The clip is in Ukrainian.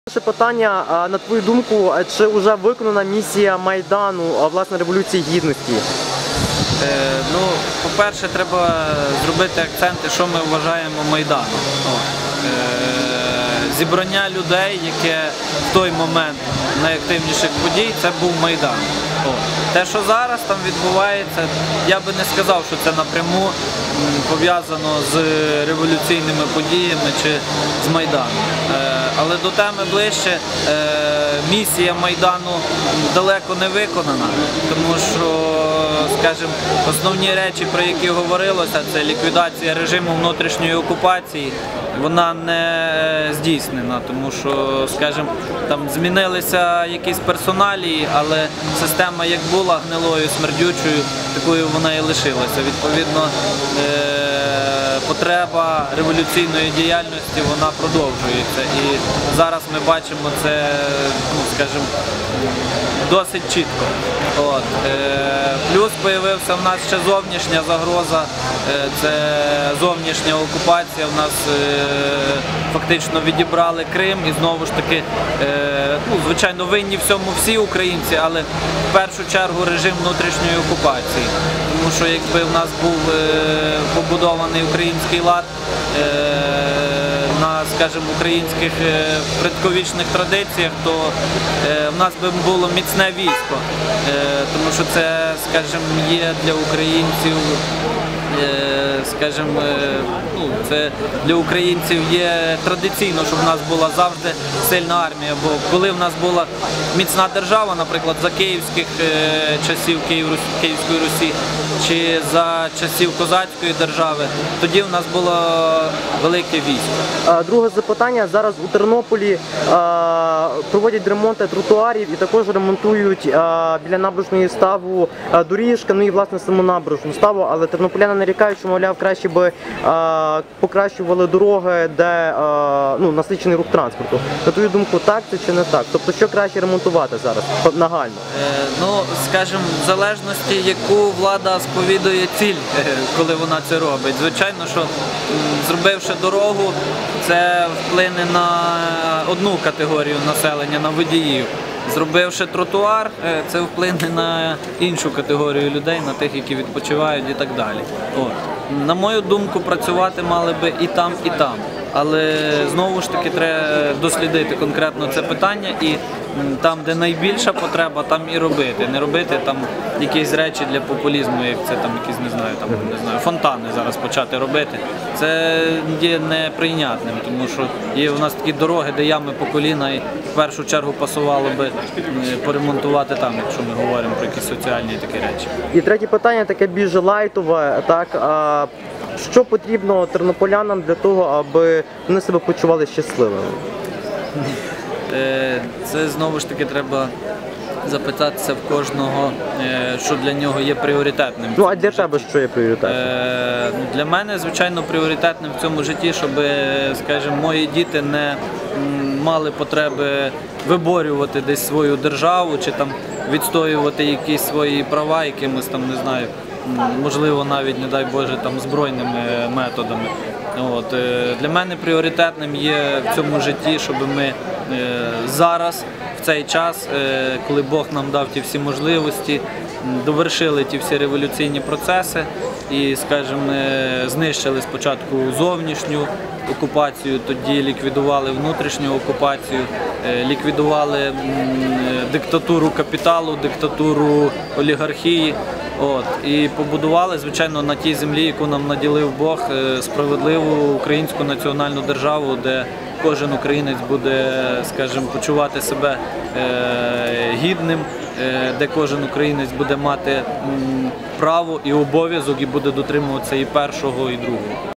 Перше питання, на твою думку, чи вже виконана місія Майдану, власне, Революції Гідності? По-перше, треба зробити акценти, що ми вважаємо Майданом. Зібрання людей, яке в той момент найактивніших подій, це був Майдан. Те, що зараз там відбувається, я би не сказав, що це напряму пов'язано з революційними подіями чи з Майданом. Але до теми ближче, місія Майдану далеко не виконана, тому що, скажімо, основні речі, про які говорилося, це ліквідація режиму внутрішньої окупації, вона не здійснена, тому що, скажімо, там змінилися якісь персоналії, але система як була гнилою, смердючою, такою вона і лишилася. Відповідно, потреба революційної діяльності, вона продовжується. І зараз ми бачимо це, скажімо, досить чітко. Плюс з'явився в нас ще зовнішня загроза, це зовнішня окупація. В нас фактично відібрали Крим і знову ж таки, звичайно, винні в цьому всі українці, але в першу чергу режим внутрішньої окупації. Тому що якби в нас був побудований український лад на, скажімо, українських предковічних традиціях, то в нас би було міцне військо, тому що це, скажімо, є для українців, скажімо, це для українців є традиційно, щоб в нас була завжди сильна армія, бо коли в нас була міцна держава, наприклад, за київських часів Київської Русі чи за часів Козацької держави, тоді в нас було велике військо. Друге запитання. Зараз у Тернополі проводять ремонти тротуарів і також ремонтують біля набережної ставу доріжки, ну і, власне, саму набережну ставу, але тернополяни нарікають, що, мовляв, краще би покращували дороги, де насичений рух транспорту. На твою думку, так це чи не так? Тобто, що краще ремонтувати зараз, нагально? Скажімо, в залежності, яку влада сповідує ціль, коли вона це робить. Звичайно, що зробивши дорогу, це вплине на одну категорію населення, на водіїв. Зробивши тротуар, це вплине на іншу категорію людей, на тих, які відпочивають і так далі. На мою думку, працювати мали би і там, і там. Але знову ж таки треба дослідити конкретно це питання і там, де найбільша потреба, там і робити. Не робити там якісь речі для популізму, як це там якісь, не знаю, фонтани зараз почати робити. Це є неприйнятним, тому що є у нас такі дороги, де ями по коліна, і в першу чергу пасувало би поремонтувати там, якщо ми говоримо про якісь соціальні такі речі. І третє питання, таке більш лайтове, так, що потрібно тернополянам для того, аби вони себе почували щасливими? Це знову ж таки треба запитатися в кожного, що для нього є пріоритетним. А для тебе що є пріоритетним? Для мене, звичайно, пріоритетним в цьому житті, щоб, скажімо, мої діти не мали потреби виборювати десь свою державу чи там відстоювати якісь свої права якимось там, не знаю, можливо, навіть, не дай Боже, там збройними методами. Для мене пріоритетним є в цьому житті, щоб ми зараз, в цей час, коли Бог нам дав ті всі можливості, довершили ті всі революційні процеси і, скажімо, знищили спочатку зовнішню окупацію, тоді ліквідували внутрішню окупацію, ліквідували диктатуру капіталу, диктатуру олігархії. І побудували, звичайно, на тій землі, яку нам наділив Бог, справедливу українську національну державу, де кожен українець буде, скажімо, почувати себе гідним, де кожен українець буде мати право і обов'язок і буде дотримуватися і першого, і другого.